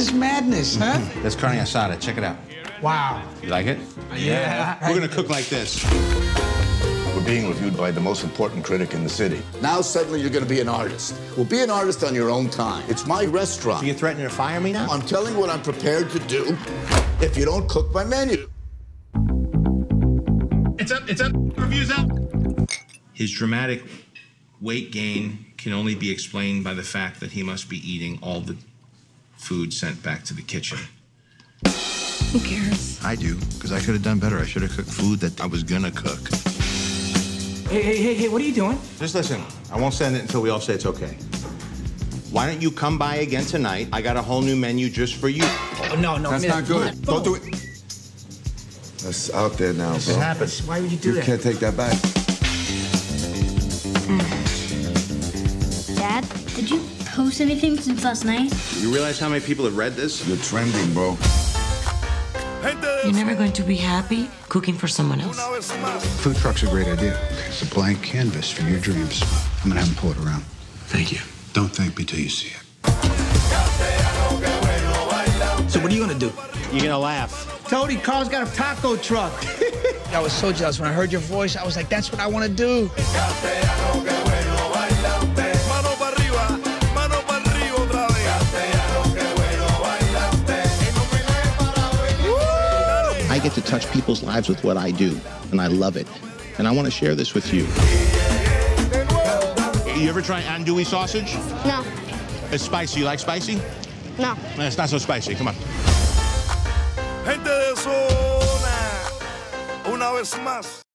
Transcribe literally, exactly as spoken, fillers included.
this madness, huh? That's carne asada. Check it out. Wow. You like it? Yeah. We're gonna cook like this. We're being reviewed by the most important critic in the city. Now suddenly you're gonna be an artist. Well, be an artist on your own time. It's my restaurant. So you're threatening to fire me now? I'm telling you what I'm prepared to do if you don't cook my menu. It's up, it's up, review's up. His dramatic weight gain can only be explained by the fact that he must be eating all the food sent back to the kitchen. Who cares? I do, because I could have done better. I should have cooked food that I was gonna cook. Hey, hey, hey, hey, what are you doing? Just listen, I won't send it until we all say it's okay. Why don't you come by again tonight? I got a whole new menu just for you. Oh, no, no. That's man, not good. Don't do it. That's out there now, bro. It happens. Why would you do You that? can't take that back. Dad, did you post anything since last night? You realize how many people have read this? You're trending, bro. You're never going to be happy cooking for someone else. Food truck's a great idea. It's a blank canvas for your dreams. I'm gonna have them pull it around. Thank you. Don't thank me till you see it. So what are you gonna do? You're gonna laugh. Tony, Carl's got a taco truck. I was so jealous when I heard your voice. I was like, that's what I want to do. I get to touch people's lives with what I do, and I love it. And I want to share this with you. You ever try andouille sausage? No. It's spicy. You like spicy? No. No, it's not so spicy. Come on. Gente de zona, una vez más.